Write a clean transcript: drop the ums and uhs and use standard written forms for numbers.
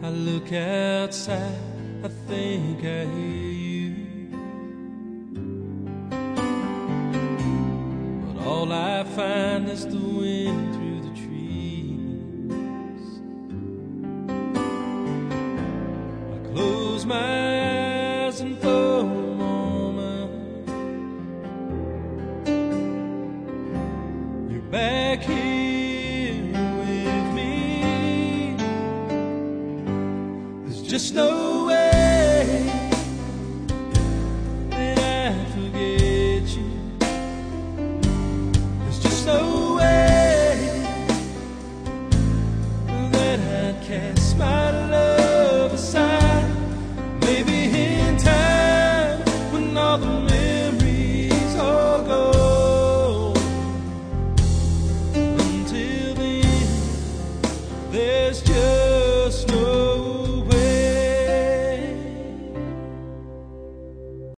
I look outside, I think I hear you, but all I find is the wind through the trees. I close my eyes and for a moment you're back here with me. There's just no way that I'd forget you. There's just no way that I'd cast my love aside. Maybe in time, when all the memories all go, until then, there's just